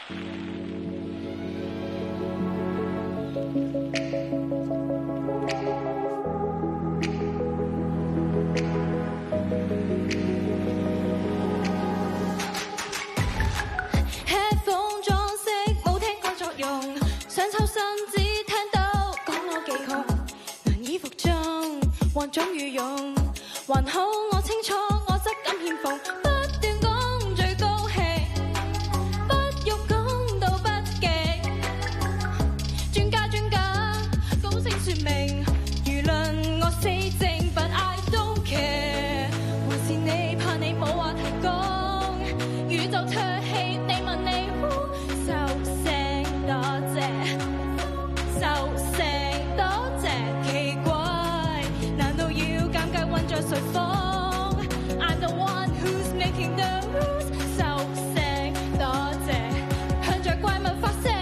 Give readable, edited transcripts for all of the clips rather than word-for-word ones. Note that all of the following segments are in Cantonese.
headphone 裝飾冇聽過作用，想抽身只聽到講我幾窮，難以服眾，惶種御用，還好我清楚我質感欠奉，不斷講最高興，不欲講到不極，專家高聲説明，輿論我死證 but I don't care， 還是你怕你冇話題講，宇宙唾棄你問你，收聲多謝，收聲多謝，奇怪，難道要尷尬混着誰放 ？I'm the one who's making the rules， 收聲多謝，向着怪物發射。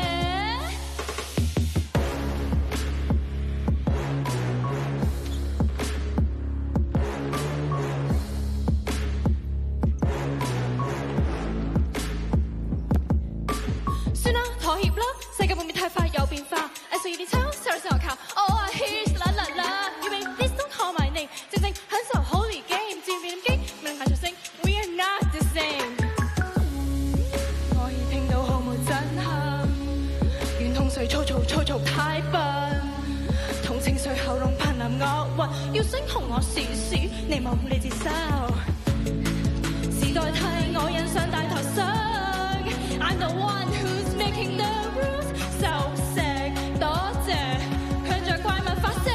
算啦，妥協啦，世界會唔會太快有變化？藝術要點抽，收嚟先我靠。Oh I hear 啦啦啦，預備 please don't call my name， 正享受 holy game， 戰變機，命排除星 ，we are not the same。我已聽到毫無震撼，願同誰粗糙太笨，同情緒喉嚨瀕臨惡運，要聲紅我試試，你冇你接受，時代替我印上大台上。I'm the one who's making the rules， 收聲多謝，向着怪物發射。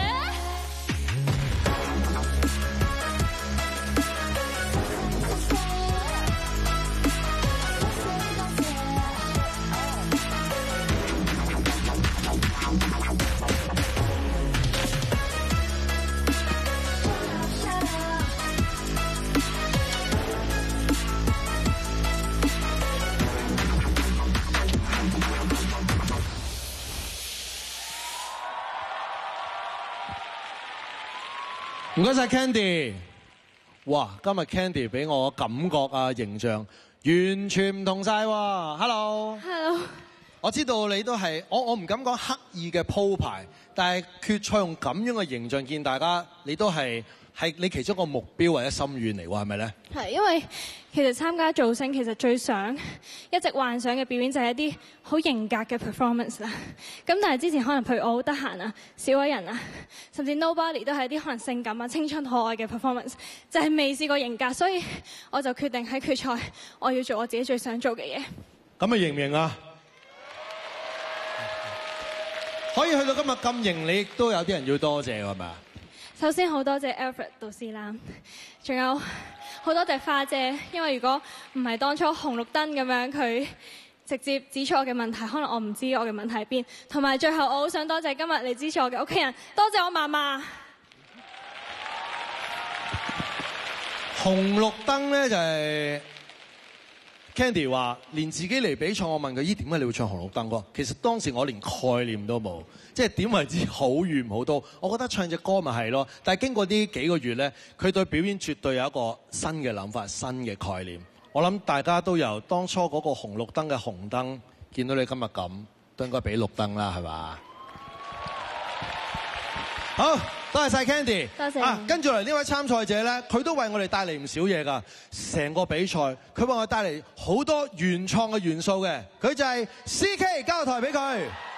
唔該晒 Candy， 哇！今日 Candy 俾我感覺啊形象完全唔同晒喎。Hello， 我知道你都係我唔敢講刻意嘅鋪排，但係決賽用咁樣嘅形象見大家，你都係你其中一個目標或者心願嚟喎，係咪咧？ 係因為其實參加造星其實最想一直幻想嘅表演就係一啲好型格嘅 performance 啦。咁但係之前可能譬如我好得閒啊、小矮人啊，甚至 Nobody 都係一啲可能性感啊、青春可愛嘅 performance， 就係未試過型格，所以我就決定喺決賽我要做我自己最想做嘅嘢。 咁你型唔型啊？可以去到今日咁型，你都有啲人要多謝係咪啊？ 首先好多謝 Alfred 導師啦，仲有好多謝花姐，因為如果唔係當初紅綠燈咁樣，佢直接指出我嘅問題，可能我唔知我嘅問題喺邊。同埋最後我好想多謝今日嚟支持我嘅屋企人，多謝我媽媽。 紅綠燈咧就係 Candy 話，連自己嚟比賽，我問佢咦點解你會唱紅綠燈歌？其實當時我連概念都冇，即係點為之好與唔好都，我覺得唱隻歌咪係咯。但係經過呢幾個月咧，佢對表演絕對有一個新嘅諗法、新嘅概念。我諗大家都由當初嗰個紅綠燈嘅紅燈，見到你今日咁，都應該俾綠燈啦，係嘛？好，多謝晒 Candy。多謝。跟住嚟呢位參賽者咧，佢都為我哋帶嚟唔少嘢㗎。成個比賽，佢為我哋帶嚟好多原創嘅元素嘅。佢就係 CK， 交個台俾佢。